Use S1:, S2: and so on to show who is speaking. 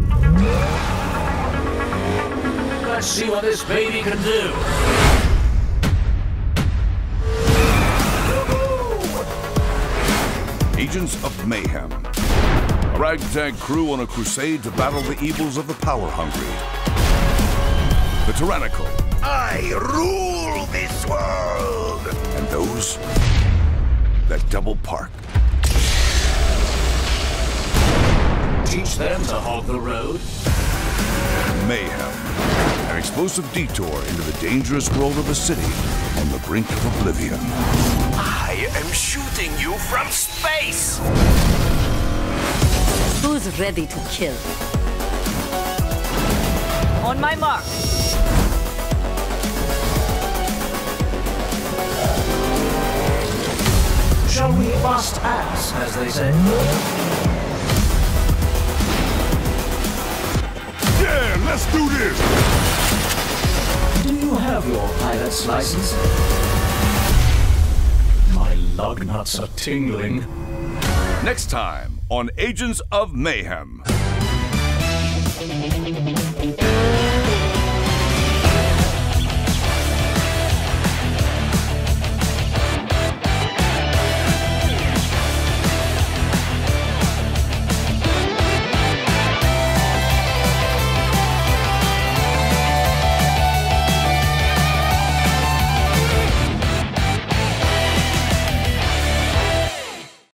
S1: Let's see what this baby can do.
S2: Agents of Mayhem. A ragtag crew on a crusade to battle the evils of the power-hungry. The tyrannical.
S3: I rule this world!
S2: And those that double park.
S1: Teach them to hog the road.
S2: Mayhem. An explosive detour into the dangerous world of a city on the brink of oblivion.
S3: I am shooting you from space!
S4: Who's ready to kill? On my mark.
S1: Shall we bust ass, as they say?
S2: Yeah, let's do this!
S1: Do you have your pilot's license? My lug nuts are tingling.
S2: Next time on Agents of Mayhem.